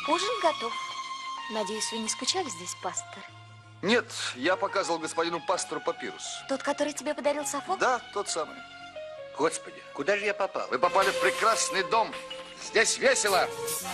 Ужин готов. Надеюсь, вы не скучали здесь, пастор? Нет, я показывал господину пастору папирус. Тот, который тебе подарил Софок? Да, тот самый. Господи, куда же я попал? Вы попали в прекрасный дом. Здесь весело.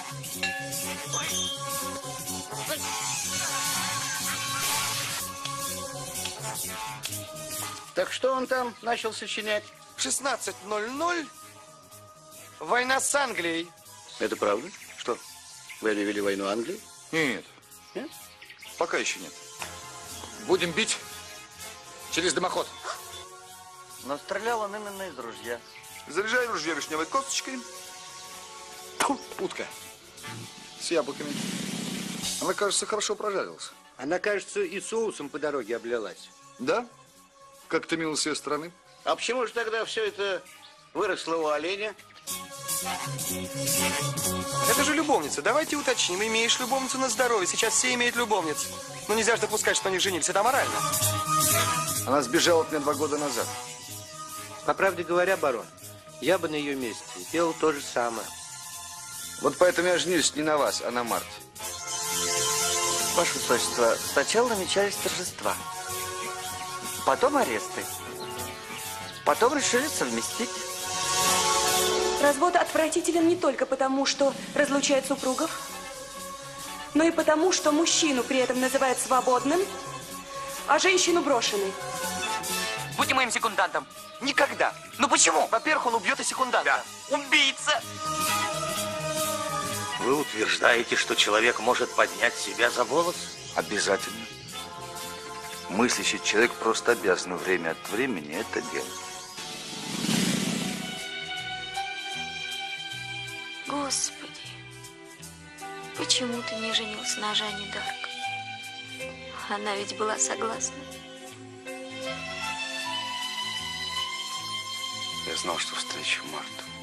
Так что он там начал сочинять? В 16:00 война с Англией. Это правда? Что? Вы объявили войну Англии? Нет. Нет? Пока еще нет. Будем бить через дымоход. Но стрелял он именно из ружья. Заряжай ружье вишневой косточкой. Фу, утка. С яблоками. Она, кажется, хорошо прожарилась. Она, кажется, и соусом по дороге облилась. Да? Как-то мило с ее стороны. А почему же тогда все это выросло у оленя? Это же любовница. Давайте уточним. Имеешь любовницу на здоровье. Сейчас все имеют любовниц. Но нельзя же допускать, что они женились. Это аморально. Она сбежала от меня 2 года назад. По правде говоря, барон, я бы на ее месте делал то же самое. Вот поэтому я женюсь не на вас, а на Марте. Ваше Высочество, сначала намечались торжества. Потом аресты. Потом решили совместить. Развод отвратителен не только потому, что разлучает супругов, но и потому, что мужчину при этом называют свободным, а женщину брошенной. Будь моим секундантом. Никогда. Ну почему? Во-первых, он убьет и секунданта. Да. Убийца. Вы утверждаете, что человек может поднять себя за волос? Обязательно. Мыслящий человек просто обязан время от времени это делать. Господи, почему ты не женился на Жанне Дарк? Она ведь была согласна. Я знал, что встречу Марту.